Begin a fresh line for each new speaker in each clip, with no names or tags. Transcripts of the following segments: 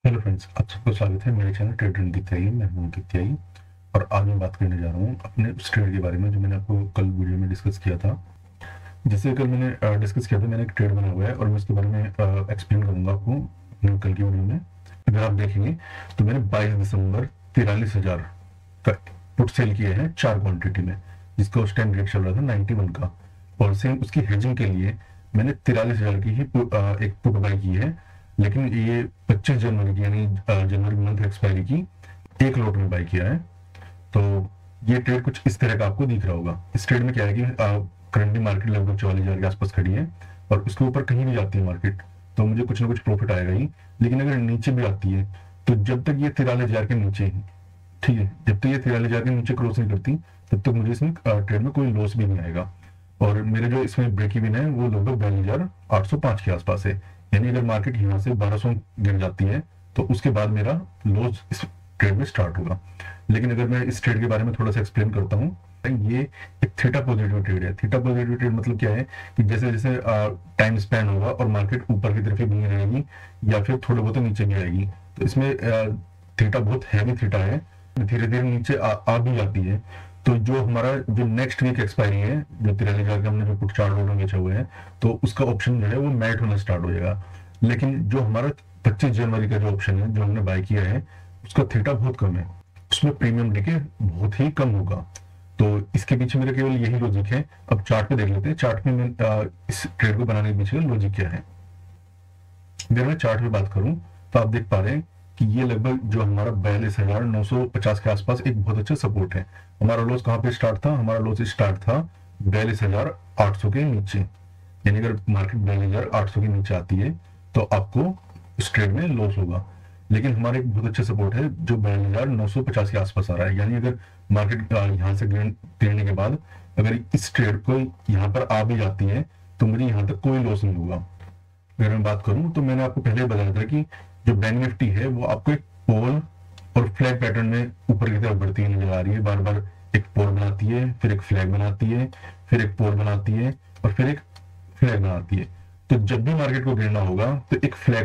Hello friends, आप सबको स्वागत है मेरे चैनल ट्रेड एंड दित्याई। मैं हूं दित्याई और आज मैं बात करने जा रहा हूं अपने उस ट्रेड के बारे में जो मैंने आपको कल वीडियो में डिस्कस किया था। जैसे कल मैंने डिस्कस किया था, मैंने एक ट्रेड बना हुआ है और मैं उसके बारे में एक्सप्लेन करूंगा आपको अपने कल की वीडियो में। अगर आप देखेंगे तो मैंने 22 दिसंबर 43,000 का पुट सेल किए हैं 4 क्वान्टिटी में, जिसका उस टाइम रेट चल रहा था 91 का। और सेम उसकी हेजिंग के लिए मैंने 43,000 की ही एक पुट बाई की है, लेकिन ये 25 जनवरी की यानी जनवरी मंथ एक्सपायरी की एक लोट में बाई किया है। तो ये ट्रेड कुछ इस तरह का आपको दिख रहा होगा। इस ट्रेड में क्या है कि करंटली मार्केट लगभग 44,000 के आसपास खड़ी है और उसके ऊपर कहीं भी जाती है मार्केट तो मुझे कुछ ना कुछ प्रॉफिट आएगा ही। लेकिन अगर नीचे भी आती है तो जब तक ये 43,000 के नीचे ही, ठीक है, जब तक ये 43,000 के नीचे क्रॉस नहीं करती तब तक मुझे इसमें ट्रेड में कोई लॉस भी नहीं आएगा। और मेरे जो इसमें ब्रेक इवन है वो लगभग 42,805 के आसपास है। यानी अगर मार्केट यहाँ से 1200 गिर जाती है तो उसके बाद मेरा लॉस इस ट्रेड में स्टार्ट होगा। लेकिन अगर मैं इस ट्रेड के बारे में थोड़ा सा एक्सप्लेन करता हूँ, ये एक थीटा पॉजिटिव ट्रेड है। थीटा पॉजिटिव ट्रेड मतलब क्या है कि जैसे जैसे टाइम स्पैन होगा और मार्केट ऊपर की तरफ ही बनी रहेगी या फिर थोड़ा बहुत नीचे भी आएगी, तो इसमें थीटा बहुत हैवी थीटा है, धीरे धीरे नीचे आ भी जाती है। तो जो हमारा जो नेक्स्ट वीक एक्सपायरी है, जो 43,000 का हमने जो पुट 4 लोट में बेचा हुआ है, तो उसका ऑप्शन जो है वो मैट होना स्टार्ट हो जाएगा। लेकिन जो हमारा 25 जनवरी का जो ऑप्शन है जो हमने बाय किया है उसका थीटा बहुत कम है, उसमें प्रीमियम डीके बहुत ही कम होगा। तो इसके पीछे मेरा केवल यही लॉजिक है। अब चार्ट पे देख लेते हैं, चार्ट में इस ट्रेड को बनाने के पीछे का लॉजिक क्या है। अगर मैं चार्ट पे बात करूं तो आप देख पा रहे हैं कि ये लगभग जो हमारा 42,950 के आसपास एक बहुत अच्छा सपोर्ट है। हमारा लॉस कहाँ पे स्टार्ट था? हमारा लॉस स्टार्ट था 42,800 के नीचे। यानी अगर मार्केट 42,800 के नीचे आती है तो आपको इस ट्रेड में लॉस होगा। लेकिन हमारे एक बहुत अच्छा सपोर्ट है जो 42,950 के आसपास आ रहा है। यानी अगर मार्केट यहाँ से गिरने के बाद अगर इस ट्रेड को यहाँ पर आ भी जाती है तो मुझे यहाँ तक कोई लॉस नहीं होगा। अगर मैं बात करूं तो मैंने आपको पहले बताया था कि जो बैंक निफ्टी है वो आपको एक पोल और फ्लैग पैटर्न में ऊपर की तरफ बढ़ती हुई नजर आ रही है। बार बार एक पोल बनाती है, फिर एक फ्लैग बनाती है, फिर एक पोल बनाती है और फिर एक फ्लैग बनाती है। तो जब भी मार्केट को गिरना होगा तो एक फ्लैग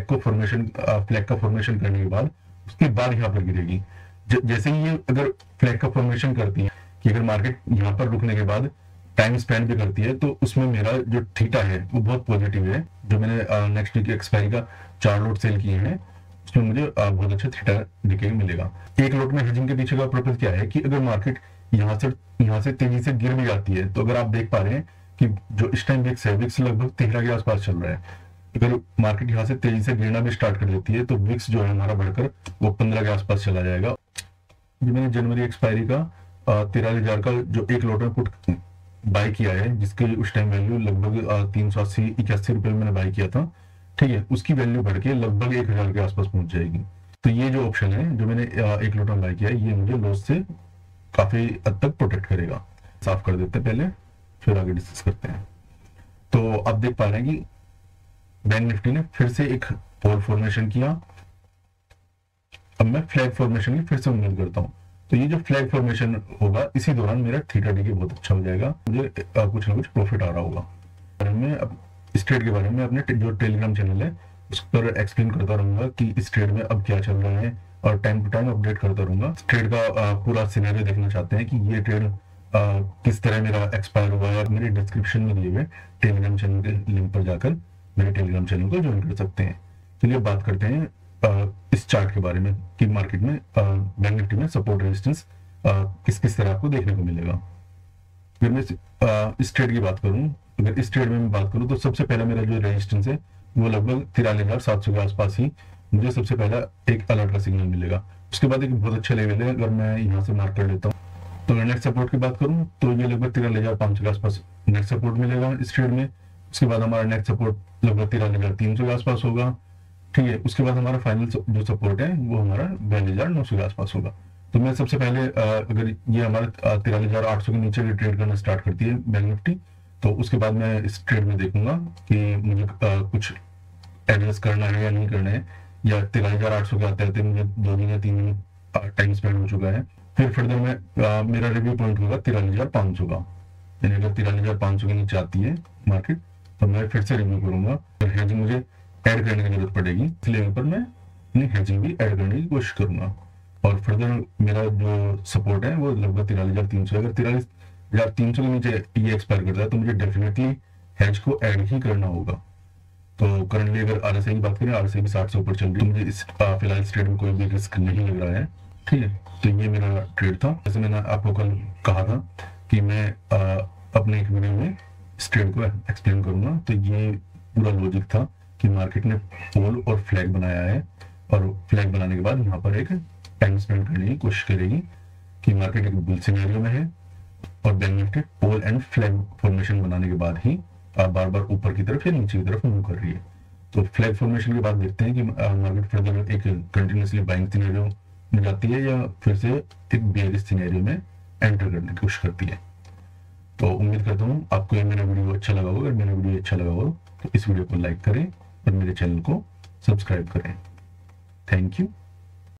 का फॉर्मेशन करने के बाद उसके बाद यहाँ पर गिरेगी। जैसे ही ये अगर फ्लैग का फॉर्मेशन करती है कि अगर मार्केट यहाँ पर रुकने के बाद टाइम स्पेंड भी करती है तो उसमें मेरा जो थीटा है वो बहुत पॉजिटिव है। जो मैंने नेक्स्ट वीक एक्सपायरी का 4 लोट सेल किए हैं उसमें मुझे बहुत अच्छा थीटा दिखेगा मिलेगा। एक लोट में हेजिंग के पीछे का पर्पज क्या है कि अगर मार्केट यहाँ से तेजी से गिर भी जाती है तो अगर आप देख पा रहे हैं कि जो इस टाइम विक्स है, विक्स लगभग 13 के आसपास चल रहा है। अगर मार्केट यहाँ से तेजी से गिरना भी स्टार्ट कर देती है तो विक्स जो है हमारा बढ़कर वो 15 के आसपास चला जाएगा। जो मैंने जनवरी एक्सपायरी का 43,000 का जो एक लोट में पुट बाय किया है, जिसके उस टाइम वैल्यू लगभग 381 रुपए में मैंने बाय किया था, ठीक है, उसकी वैल्यू बढ़ के लगभग 1,000 के आसपास पहुंच जाएगी। तो ये जो ऑप्शन है जो मैंने एक लोट में बाय किया है ये मुझे लॉस से काफी हद तक प्रोटेक्ट करेगा। साफ कर देते हैं पहले, फिर आगे डिस्कस करते हैं। तो आप देख पा रहे हैं कि बैंक निफ्टी ने फिर से एक पोल फॉर्मेशन किया। अब मैं फ्लैग फॉर्मेशन की फिर से उम्मीद करता हूँ। तो ये जो फ्लैग फॉर्मेशन होगा इसी दौरान मेरा थीटा डी बहुत अच्छा हो जाएगा, मुझे कुछ ना कुछ प्रॉफिट आ रहा होगा। मैं अब इस ट्रेड के बारे में अपने जो टेलीग्राम चैनल है उस पर एक्सप्लेन करता रहूंगा कि इस ट्रेड में अब क्या चल रहा है और टाइम टू टाइम अपडेट करता रहूंगा। इस ट्रेड का पूरा सिनेरियो देखना चाहते हैं कि ये ट्रेड किस तरह मेरा एक्सपायर हुआ है, मेरे डिस्क्रिप्शन में दिए हुए टेलीग्राम चैनल के लिंक पर जाकर मेरे टेलीग्राम चैनल को ज्वाइन कर सकते हैं। चलिए बात करते हैं इस चार्ट के बारे में कि मार्केट में बैंक निफ्टी में सपोर्ट रेजिस्टेंस किस किस तरह आपको देखने को मिलेगा। अगर मैं इस ट्रेड की बात करूं, अगर इस ट्रेड में मैं बात करूं तो सबसे पहला मेरा जो रेजिस्टेंस है वो लगभग 43,700 के आसपास ही मुझे सबसे पहला एक अलर्ट का सिग्नल मिलेगा। उसके बाद एक बहुत अच्छा लेवल है, अगर मैं यहाँ से मार्क कर लेता हूँ तो अगर नेट सपोर्ट की बात करूँ तो ये लगभग 43,500 के आसपास नेट सपोर्ट मिलेगा इस ट्रेड में। उसके बाद हमारा नेट सपोर्ट लगभग 43,300 के आसपास होगा, ठीक है। उसके बाद हमारा फाइनल जो सपोर्ट है वो हमारा 42,900 के आसपास होगा। तो मैं सबसे पहले अगर ये हमारा 43,800 के नीचे ट्रेड करना स्टार्ट करती है बैंक निफ्टी तो उसके बाद मैं इस ट्रेड में देखूंगा कि मुझे कुछ एडजस्ट करना है या नहीं करना है, या 43,800 के आते आते मुझे 2 दिन या 3 दिन टाइम स्पेंड हो चुका है। फिर फर्दर मैं मेरा रिव्यू पॉइंट होगा 43,500 का। यानी अगर 43,500 के नीचे आती है मार्केट तो मैं फिर से रिव्यू करूंगा। हेजिंग मुझे ऐड करने की जरूरत पड़ेगी, इस लेवल पर मैं अपनी हेजिंग भी ऐड करने की कोशिश करूंगा। और फर्दर मेरा जो सपोर्ट है वो लगभग 43,300। अगर 43,300 के नीचे ये एक्सपायर करता है तो मुझे डेफिनेटली हेज को ऐड ही करना होगा। तो करंटली अगर आरएसआई की बात करें, आरएसआई भी 60 से ऊपर चल रही है, मुझे इस फिलहाल इस ट्रेड में कोई भी रिस्क नहीं लग रहा है। ठीक है, तो ये मेरा ट्रेड था। जैसे मैंने आपको कल कहा था कि मैं अपने एक वीडियो में इस ट्रेड को एक्सप्लेन करूंगा। तो ये पूरा लॉजिक था कि मार्केट ने पोल और फ्लैग बनाया है, और फ्लैग बनाने के बाद यहाँ पर एक टाइम स्पेंड करने की कोशिश करेगी कि मार्केट एक बुल सिनेरियो में है, और bank nifty pole and flag formation बनाने के बाद ही बार बार ऊपर की तरफ या नीचे की तरफ मूव कर रही है। तो फ्लैग फॉर्मेशन के बाद देखते हैं कि मार्केट फर्दर एक कंटिन्यूसली बाइंग सिनेरियो में जाती है या फिर से एक बेयरिश सिनेरियो में एंटर करने की कोशिश करती है। तो उम्मीद करता हूँ आपको ये मेरा वीडियो अच्छा लगा होगा। अगर मेरा वीडियो अच्छा लगा हो तो इस वीडियो को लाइक करें और मेरे चैनल को सब्सक्राइब करें। Thank you.